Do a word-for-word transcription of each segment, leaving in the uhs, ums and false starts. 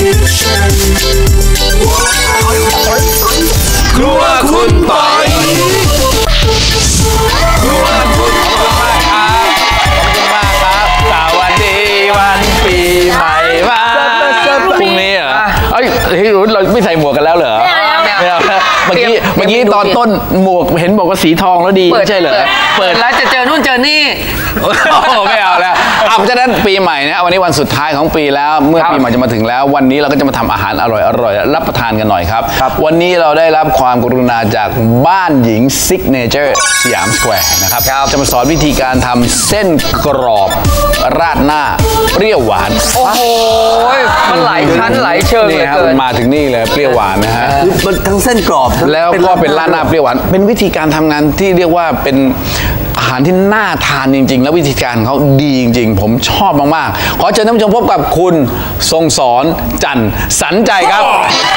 ครัวคุณปอยครัวคุณปอยครับขอบคุณมากครับสวัสดีวันปีใหม่มาพรุ่งนี้เหรอเอ้ยเราไม่ใส่หมวกกันแล้วเหรอไม่เอาเมื่อกี้เมื่อกี้ตอนต้นหมวกเห็นบอกว่าสีทองแล้วดีไม่ใช่เหรอเปิดแล้วจะเจอนู่นเจอนี่โอ้ไม่เอาแล้วเพราะฉะนั้นปีใหม่นะวันนี้วันสุดท้ายของปีแล้วเมื่อปีใหม่จะมาถึงแล้ววันนี้เราก็จะมาทำอาหารอร่อยอร่อยรับประทานกันหน่อยครับวันนี้เราได้รับความกรุณาจากบ้านหญิงซิกเนเจอร์สยามสแควร์นะครับจะมาสอนวิธีการทำเส้นกรอบราดหน้าเปรี้ยวหวานโอ้โหมันหลายชั้นหลายเชิงเลยเกินมาถึงนี่เลยเปรี้ยวหวานนะฮะมันทั้งเส้นกรอบแล้วก็เป็นราดหน้าเปรี้ยวหวานเป็นวิธีการทำงานที่เรียกว่าเป็นอาหารที่น่าทานจริงๆแล้ววิธีการเขาดีจริงๆผมชอบมากๆขอเชิญท่านผู้ชมพบกับคุณทรงสอนจันทร์สันใจครับ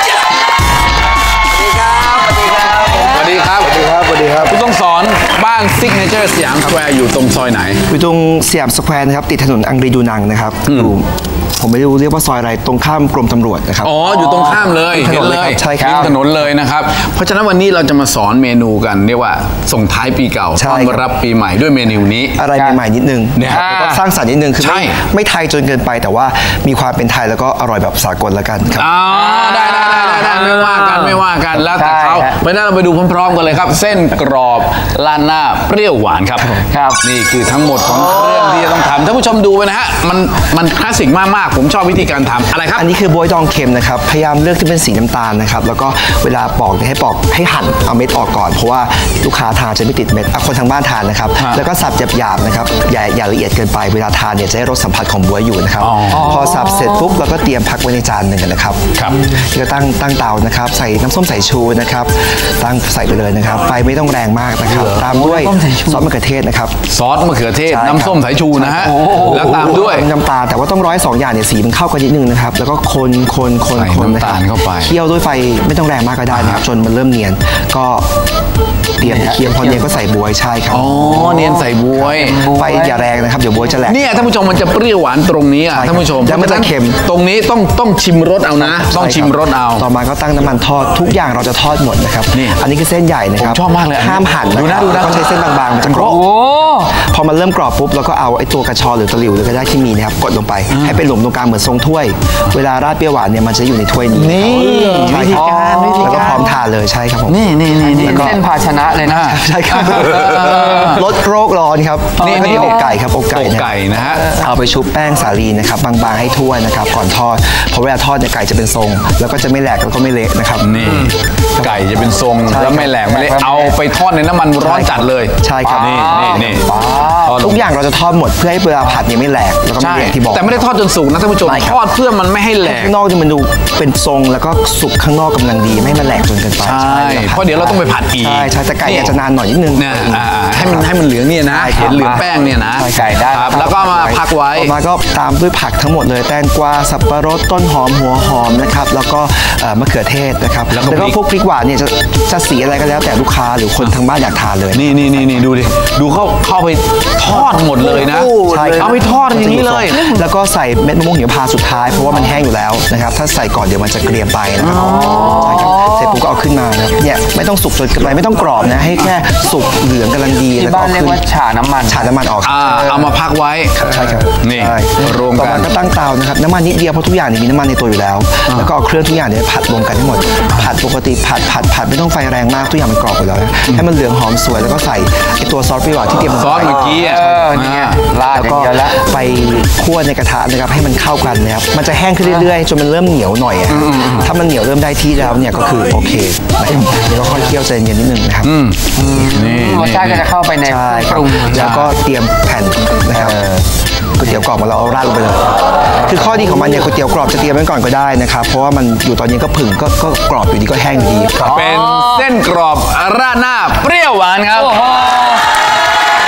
สวัสดีครับสวัสดีครับสวัสดีครับคุณทรงสอนบ้านซิกเนเจอร์สยามสแควร์อยู่ตรงซอยไหนอยู่ตรงสยามสแควร์นะครับติดถนนอังรีดูนังนะครับอยู่ผมไม่รู้เรียกว่าซอยอะไรตรงข้ามกรมตำรวจนะครับอ๋ออยู่ตรงข้ามเลยเห็นเลยใช่ครับถนนเลยนะครับเพราะฉะนั้นวันนี้เราจะมาสอนเมนูกันเรียกว่าส่งท้ายปีเก่าต้อนรับปีใหม่ด้วยเมนูนี้อะไรใหม่ๆนิดนึงแล้วก็สร้างสรรค์นิดนึงคือไม่ไม่ไทยจนเกินไปแต่ว่ามีความเป็นไทยแล้วก็อร่อยแบบสากลละกันครับอ๋อได้ได้ได้ไม่ว่ากันไม่ว่ากันแล้วแต่เขาเพราะฉะนั้นเราไปดูพร้อมๆกันเลยครับเส้นกรอบราดหน้าเปรี้ยวหวานครับครับนี่คือทั้งหมดของเครื่องที่จะต้องทำท่านผู้ชมดูไปนะฮะมันมันคลาสสิกมากๆผมชอบวิธีการทำอะไรครับอันนี้คือบ๊วยดองเค็มนะครับพยายามเลือกที่เป็นสีน้ำตาลนะครับแล้วก็เวลาปอกให้ปอกให้หั่นเอาเม็ดออกก่อนเพราะว่าลูกค้าทานจะไม่ติดเม็ดคนทางบ้านทานนะครับแล้วก็สับหยาบๆนะครับอย่าอย่าละเอียดเกินไปเวลาทานเนี่ยจะได้รสสัมผัสของบ๊วยอยู่นะครับพอสับเสร็จปุ๊บเราก็เตรียมพักไว้ในจานหนึ่งกันนะครับครับก็ตั้งตั้งเตานะครับใส่น้ำส้มสายชูนะครับตั้งใส่ไปเลยนะครับไฟไม่ต้องแรงมากนะครับตามด้วยซอสมะเขือเทศนะครับซอสมะเขือเทศน้ำส้มสายชูนะฮะแล้วตามด้วยน้ำตาลแต่ว่าต้องร้อยสองอย่างเนี่ยสีมันเข้ากันนิดนึงนะครับแล้วก็คนคนคนคนนะครับเคี่ยวด้วยไฟไม่ต้องแรงมากก็ได้นะครับจนมันเริ่มเนียนก็เตรียมเคี่ยวพอเนียนก็ใส่บ๊วยใช่ครับอ๋อเนียนใส่บ๊วยไฟอย่าแรงนะครับเดี๋ยวบ๊วยจะแหลกเนี่ยท่านผู้ชมมันจะเปรี้ยวหวานตรงนี้อ่ะท่านผู้ชมแล้วมันจะเค็มตรงนี้ต้องต้องชิมรสเอานะต้องชิมรสเอาต่อมาก็ตั้งน้ำมันทอดทุกอย่างเราจะทอดหมดนะครับนี่อันนี้คือเส้นใหญ่นะครับชอบมากเลยห้ามหั่นดูนะดูนะต้องใช้เส้นบางๆมันจะกรอบพอมันเริ่มกรอบปุ๊บเราก็เอาไอ้ตัวกระชอนหรือตะหลิวหรือก็ได้ที่มีนะครับกดลงไปให้เป็นหลุมตรงกลางเหมือนทรงถ้วยเวลาราดเปรี้ยวหวานเนี่ยมันจะอยู่ในถ้วยนี้นี่วิธีการวิธีการแล้วก็พร้อมทานเลยใช่ครับผมนี่นี่นี่เส้นภาชนะเลยนะใช่ครับลดโรคร้อนครับนี่นี่อกไก่ครับอกไก่ไก่นะฮะเอาไปชุบแป้งสาลีนะครับบางๆให้ทั่วนะครับก่อนทอดเพราะเวลาทอดเนี่ยไก่จะเป็นทรงแล้วก็จะไม่แหลกแล้วก็ไม่เละนะครับนี่ไก่จะเป็นทรงแล้วไม่แหลกไม่เละเอาไปทอดในน้ำมันร้อนจัดเลยใช่ครับนี่นี่นี่ทุกอย่างเราจะทอดหมดเพื่อให้เวลาผัดเนี่ยไม่แหลกแล้วก็ไม่เละที่บอกแต่ไม่ได้ทอดจนสุกนะท่านผู้ชมทอดเพื่อมันไม่ให้แหลกข้างนอกจะมันดูเป็นทรงแล้วก็สุกข้างนอกกำลังดีไม่มันแหลกจนเกินไปใช่เพราะเดี๋ยวเราต้องไปผัดอีกใช่ใช่แต่ไก่จะนานหน่อยนิดนึงเนี่ยให้มันให้มันเหลืองเนี่ยนะเห็นเหลืองแป้งเนี่ยนะไก่ได้แล้วก็มาพักไว้มาก็ตามด้วยผักทั้งหมดเลยแตงกวาสับปะรดต้นหอมหัวหอมนะครับแล้วก็มะเขือเทศนะครับแล้วก็พวกพริกหวานเนี่ยจะจะสีอะไรก็แล้วแต่ลูกค้าหรือคนทางบ้านอยากทานเลยนี่นี่นี่ดูดิดูเข้าเข้าไปทอดหมดเลยนะใช่เอาไปทอดอย่างนี้เลยแล้วก็ใส่เม็ดมะม่วงหิมพานต์สุดท้ายเพราะว่ามันแห้งอยู่แล้วนะครับถ้าใส่ก่อนเดี๋ยวมันจะเกรียมไปนะครับใช่ครับเสร็จปุ๊บก็เอาขึ้นมานะครับเนี่ยไม่ต้องสุกจนเกินไปไม่ต้องกรอบนะให้แค่สุกเหลืองกำลังดีแล้วก็เรียกว่าฉาน้ำมันฉาน้ำมันออกเอามาพักไว้ใช่ครับนี่รวมกันก็ตั้งเตานะครับน้ำมันนิดเดียวเพราะทุกอย่างมีน้ำมันในตัวอยู่แล้วแล้วก็เอาเครื่องทุกอย่างเนี่ยผัดรวมกันทั้งหมดผัดปกติผัดผัดผัดไม่ต้องไฟแรงมากทุกอย่างมันกรอบอยู่แล้วให้มันเหลืองหอมสวยแล้วก็ใส่ไอตัวซอสเปรี้ยวที่เตรียมซอสเมื่อกี้แล้วก็ไปคั่วในกระทะนะครับให้มันเข้ากันนะครับมันจะแห้งขึ้นเรื่อยๆจนมันเริ่มเหนียวหน่อยถ้ามันเหนียวเริ่มได้ที่แล้วเนี่ยก็คือโอเคเดี๋ยวก็ค่อยเคี่ยวใจเย็นนิดนึงนะครับนี่รสชาติก็จะเข้าไปในปรุงแล้วก็เตรียมแผ่นนะครับก๋วยเตี๋ยวกรอบของเราเอาราดลงไปเลยคือข้อดีของมันเนี่ยก๋วยเตี๋ยวกรอบจะเตรียมไว้ก่อนก็ได้นะครับเพราะว่ามันอยู่ตอนนี้ก็ผึ่งก็ก็กรอบอยู่ดีก็แห้งอยู่ดีเป็นเส้นกรอบราดหน้าเปรี้ยวหวานครับผม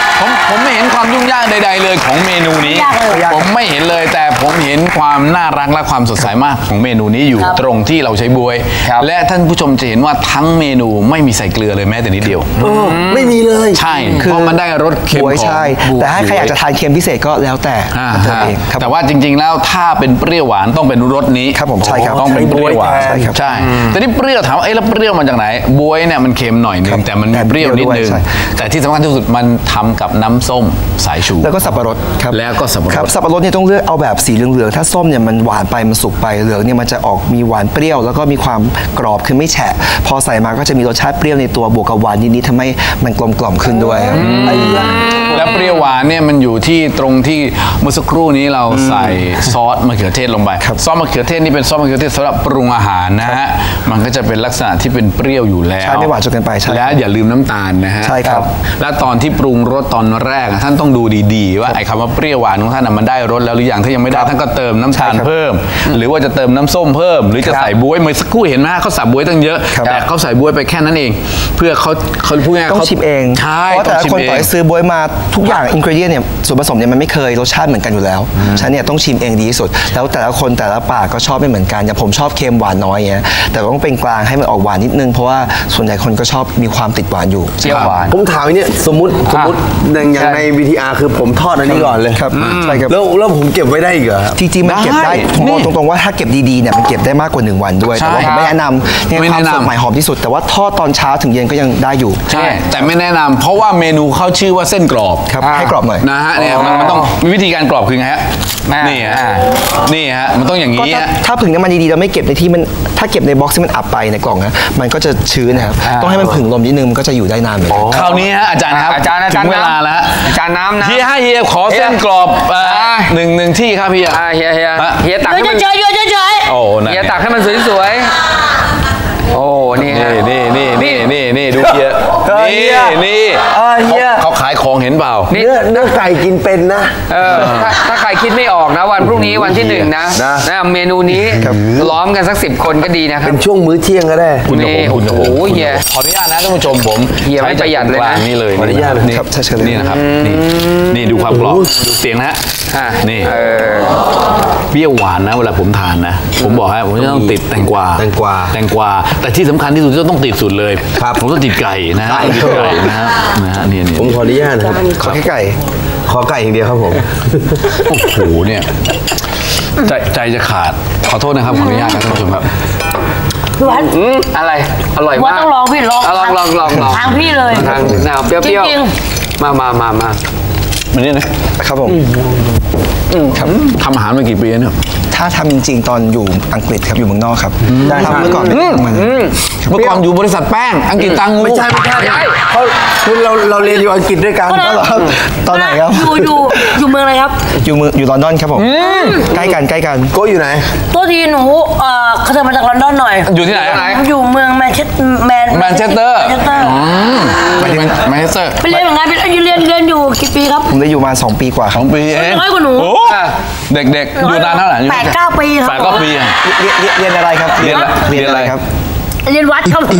ผมไม่เห็นความยุ่งยากใดๆเลยของเมนูนี้ผมไม่เห็นเลยแต่ผมเห็นความน่ารักและความสดใสมากของเมนูนี้อยู่ตรงที่เราใช้บวยและท่านผู้ชมจะเห็นว่าทั้งเมนูไม่มีใส่เกลือเลยแม้แต่นิดเดียวไม่มีเลยใช่เพราะมันได้รสเค็มของใช่แต่ให้ใครอยากจะทานเค็มพิเศษก็แล้วแต่เติมเองแต่ว่าจริงๆแล้วถ้าเป็นเปรี้ยวหวานต้องเป็นรสนี้ครับผมใช่ครับต้องเป็นเปรี้ยวหวานใช่ครับใช่แต่นี่เปรี้ยวถามว่าเอ้แล้วเปรี้ยวมาจากไหนบวยเนี่ยมันเค็มหน่อยนึงแต่มันเปรี้ยวนิดนึงแต่ที่สำคัญที่สุดมันทำกับน้ำส้มสายชูแล้วก็สับปะรดครับแล้วก็สับปะรดสับปะรดเนี่ยต้องเลือกเอาแบบสีเหลืองๆถ้าส้มเนี่ยมันหวานไปมันสุกไปเหลืองเนี่ยมันจะออกมีหวานเปรี้ยวแล้วก็มีความกรอบคือไม่แฉะพอใส่มาก็จะมีรสชาติเปรี้ยวในตัวบวกกับหวานนิดๆทำให้มันกลมกล่อมขึ้นด้วยแล้วเปรี้ยวหวานเนี่ยมันอยู่ที่ตรงที่เมื่อสักครู่นี้เราใส่ซอสมะเขือเทศลงไปซอสมะเขือเทศนี่เป็นซอสมะเขือเทศสำหรับปรุงอาหารนะฮะมันก็จะเป็นลักษณะที่เป็นเปรี้ยวอยู่แล้วใช่ไม่หวานจนเกินไปใช่แล้วอย่าลืมน้ำตาลนะฮะใช่ครับแล้วตอนที่ปรุงรสตอนแรกท่านต้องดูดีๆว่าไอ้คำว่าเปรี้ยวหวานของท่านมันได้รสแล้วหรือยังถ้ายังไม่ได้ท่านก็เติมน้ำตาลเพิ่มหรือว่าจะเติมน้ำส้มเพิ่มหรือจะใส่บ๊วยเมื่อสักครู่เห็นไหมเขาใส่บ๊วยตั้งเยอะแต่เขาใส่บ๊วยไปแค่นั้นเองเพื่อเขาเขาพูดง่ายต้องชิมเองใช่เพราะแต่ละคนต่อให้ซื้อบ๊วยมาทุกอย่างอินกรีเดียนเนี่ยส่วนผสมเนี่ยมันไม่เคยรสชาติเหมือนกันอยู่แล้วฉะนั้นเนี่ยต้องชิมเองดีที่สุดแล้วแต่ละคนแต่ละปากก็ชอบไม่เหมือนกันอย่างผมชอบเค็มหวานน้อยเงี้ยแต่ต้องเป็นกลางให้มันออกหวานนิดนึงเพราะว่าส่วนใหญ่คนก็ชอบมีความติดหวานอยู่เปรี้ยวหวานผมถามเนี่ยสมมติสมมติอย่างใน วี ที อาร์ คือผมทอดอันนี้ก่อนเลยครับใช่ครับแล้วแล้วผมเก็บไว้ได้อีกเหรอจริงๆมันเก็บได้ผมบอกตรงๆว่าถ้าเก็บดีๆเนี่ยมันเก็บได้มากกว่าหนึ่งวันด้วยแต่ว่าผมไม่แนะนำเนี่ยความสดใหม่หอมที่สุดแต่ว่าทอดตอนเช้าถึงเย็นก็ยังได้อยู่ใช่แต่ไม่แนะนำเพราะว่าเมนูเขาชื่อว่าเส้นกรอบครับให้กรอบหน่อยนะฮะเนี่ยมันต้องมีวิธีการกรอบคือไงฮะนี่ฮะนี่ฮะมันต้องอย่างนี้ฮะถ้าผึ่งน้ำมันดีๆเราไม่เก็บในที่มันถ้าเก็บในบ็อกซ์ที่มันอับไปในกล่องนะมันก็จะชื้นนะครับต้องให้มันผึ่งลมนิดนึงมันก็จะอยู่ได้นานเหมือนกันคราวนี้ฮะอาจารย์ครับอาจารย์อาจารย์ถึงเวลาแล้วอาจารย์น้ำนะเฮียให้เฮียขอเส้นกรอบหนึ่งหนึ่งที่ครับเฮียเฮียเฮียเฮียตักให้มันเฉยๆเฉยๆโอ้เฮียตักให้มันสวยๆโอ้นี่นี่นี่นี่นี่นี่ดูเฮียนี่นี่เขาขายของเห็นเปล่าเนื้อเนื้อไก่กินเป็นนะเออถ้าใครคิดไม่ออกนะวันพรุ่งนี้วันที่หนึ่งนะนะเมนูนี้ล้อมกันสักสิบคนก็ดีนะครับเป็นช่วงมื้อเที่ยงก็ได้คุณกับผมคุณกับผมโอ้ยเฮียขออนุญาตนะท่านผู้ชมผมเฮียไม่ประหยัดเลยนะนี่เลยขออนุญาตนี่ครับนี่นะครับนี่นี่ดูความกรอบดูเสียงนะนี่เปรี้ยวหวานนะเวลาผมทานนะผมบอกให้ผมจะต้องติดแตงกวาแตงกวาแตงกวาแต่ที่สำคัญที่สุดจะต้องติดสุดเลยผมต้องติดไก่นะฮะติดไก่นะฮะนะฮะนี่ผมขออนุญาตนะครับขอแค่ไก่ขอไก่อย่างเดียวครับผมโอ้โหเนี่ยใจใจจะขาดขอโทษนะครับขออนุญาตครับท่านผู้ชมครับพี่วัดอะไรอร่อยมากต้องลองพี่ลองลองลองลองลองทางพี่เลยทางแนวเปรี้ยวๆมามามามามานี่นะครับผมครับทำอาหารมากี่ปีแล้วเนี่ยถ้าทำจริงๆตอนอยู่อังกฤษครับอยู่เมืองนอกครับทำเมื่อก่อนเมื่อก่อนอยู่บริษัทแป้งอังกฤษตังงูไม่ใช่ไม่ใช่เขาคือเราเราเรียนอยู่อังกฤษด้วยกันตอนไหนครับอยู่อยู่อยู่เมืองอะไรครับอยู่เมืองอยู่ลอนดอนครับผมใกล้กันใกล้กันโก้อยู่ไหนตัวทีหนูเอ่อเขาจะมาจากลอนดอนหน่อยอยู่ที่ไหนอยู่เมืองแมนเชสแมนแมนเชสเตอร์แมนแมนเชสเตอร์ไปเรียนเหมือนกันไปเรียนเรียนอยู่กี่ปีครับผมได้อยู่มาสองปีกว่าสองปีเองน้อยกว่าหนูเด็กๆอยู่นานเท่าไหร่แปดเก้าปีครับแปดเก้าปีเรียนอะไรครับเรียนเรียนอะไรครับเรียนวัดครับ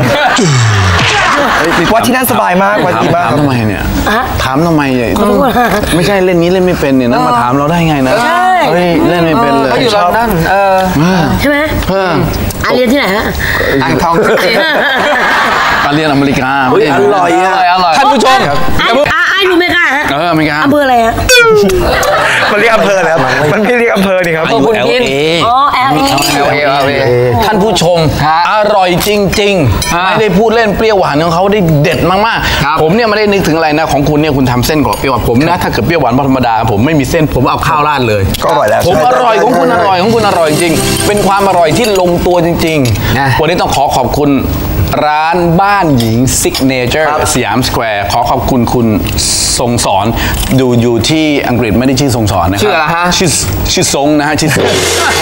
วัดที่นั่นสบายมากวัดดีมากถามทำไมเนี่ยถามทำไมเนี่ยไม่ใช่เล่นนี้เล่นไม่เป็นเนี่ยนั่นมาถามเราได้ไงนะเฮ้ยเล่นไม่เป็นเลยอยู่ลอนดอนเออใช่ไหมเพิ่มเรียนที่ไหนฮะอ่างทองการเรียนอเมริกาอร่อยอร่อยท่านผู้ชมไอ้อยู่อเมริกาฮะเอออเมริกาอำเภออะไรฮะมันเรียกอำเภอแล้วมันไม่เรียกอำเภอนี่ครับอยู่ แอล เออ๋อ แอลเอท่านผู้ชมอร่อยจริงๆไม่ได้พูดเล่นเปรี้ยวหวานของเขาได้เด็ดมากๆผมเนี่ยไม่ได้นึกถึงอะไรนะของคุณเนี่ยคุณทำเส้นกรอบเปรี้ยวหวานผมนะถ้าเกิดเปรี้ยวหวานธรรมดาผมไม่มีเส้นผมเอาข้าวราดเลยก็อร่อยแล้วผมอร่อยของคุณอร่อยของคุณอร่อยจริงเป็นความอร่อยที่ลงตัวจริงๆวันนี้ต้องขอขอบคุณร้านบ้านหญิงซิกเนเจอร์สยามสแควร์ขอขอบคุณคุณทรงสอนดูอยู่ที่อังกฤษไม่ได้ชื่อทรงสอนนะครับชื่ออะไรฮะชื่อชื่อทรงนะฮะชื่อ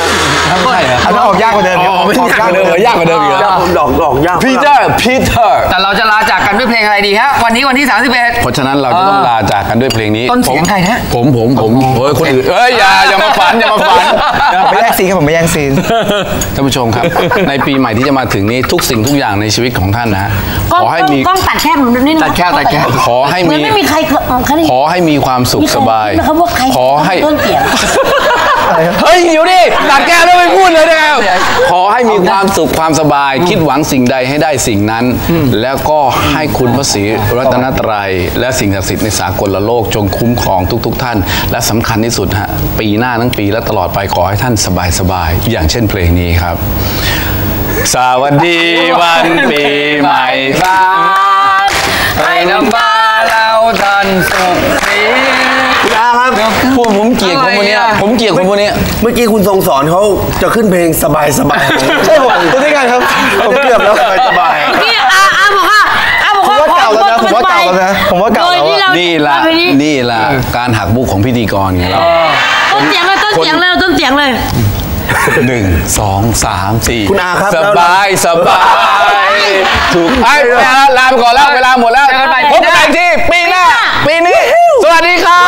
ไม่ใช่เหรออันนั้นออกยากกว่าเดิมอ๋อไม่ยากกว่าเดิมเหรอยากกว่าเดิมอีกเหรอผมดอกดอกยากพีเตอร์พีเตอร์แต่เราจะลาจากกันด้วยเพลงอะไรดีฮะวันนี้วันที่สามสิบเอ็ดเพราะฉะนั้นเราจะต้องลาจากกันด้วยเพลงนี้ต้นเสียงใครนะผมผมผมเฮ้ยคนอื่นเอ้ยอย่าอย่ามาฝันอย่ามาฝันผมไม่แย่งซีนครับผมไม่แย่งซีนท่านผู้ชมครับ ในปีใหม่ที่จะมาถึงนี้ทุกสิ่งทุกอย่างในชีวิตของท่านนะกล้องขอให้มีกล้องตัดแคบนิดนึงตัดแคบตัดแคบขอให้เหมืมีอนไม่มีใครเขาได้ขอให้มีความสุขสบายนะครับว่าใครขอให้ต้นเสียงเฮ้ยอยู่ดิตัดแก้วแล้วไม่พูดเลยนะครับขอให้มีความสุขความสบาย คิดหวังสิ่งใดให้ได้สิ่งนั้น แล้วก็ให้คุณพระศรีรัตนตรัย และสิ่งศักดิ์สิทธิ์ในสากลโลกจงคุ้มครองทุกๆท่าน และสำคัญที่สุดฮะปีหน้าทั้งปีและตลอดไปขอให้ท่านสบายๆอย่างเช่นเพลงนี้ครับ สวัสดีวันปีใหม่บ้านให้น้ำบาเราทันสุขสีคุณอาครับพวกผมเกลียดคนพวกเนี้ยผมเกลียดคนพวกเนี้ยเมื่อกี้คุณทรงสอนเขาจะขึ้นเพลงสบายสบายใช่ผมตัวนี้ไงครับผมเกือบแล้วสบายสบายนี่อาอาบอกว่าอาบอกผมว่าเก่าแล้วนะผมว่าเก่าแล้วนะผมว่าเก่าโดยแล้วที่อะเรานี่ละเอาไปนี่นี่ละการหักมุกของพิธีกรไงเราต้นเสียงเลยต้นเสียงเลยต้นเสียงเลยหนึ่งสองสามสี่คุณอาครับสแล้วบายสบายถูกไอ้เวลาลาไปก่อนแล้วเวลาหมดแล้วเจอกันใหม่พบกันใหม่ที่ปีหน้า ปีนี้ สวัสดีครับ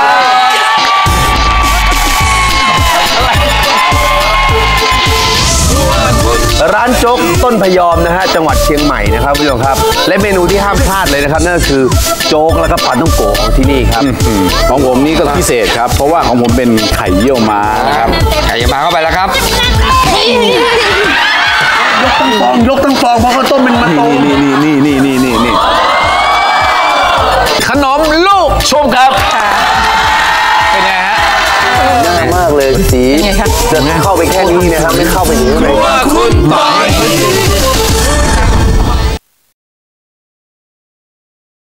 ร้านโจ๊กต้นพยอมนะฮะจังหวัดเชียงใหม่นะครับผู้ชมครับและเมนูที่ห้ามพลาดเลยนะครับนั่นก็คือโจ๊กแล้วก็ปลาท่องโกของที่นี่ครับของผมนี่ก็พิเศษครับ เพราะว่าของผมเป็นไข่เยี่ยวม้านะครับไข่ยมาเข้าไปแล้วครับฟองยกทั้งฟองเพราะข้าวต้มเป็นมันโตนี่นี่นี่นี่นี่นี่ขนมลูกชุบครับเป็นไงฮะมากเลยสีจะเข้าไปแค่นี้นะครับไม่เข้าไปถึงเลย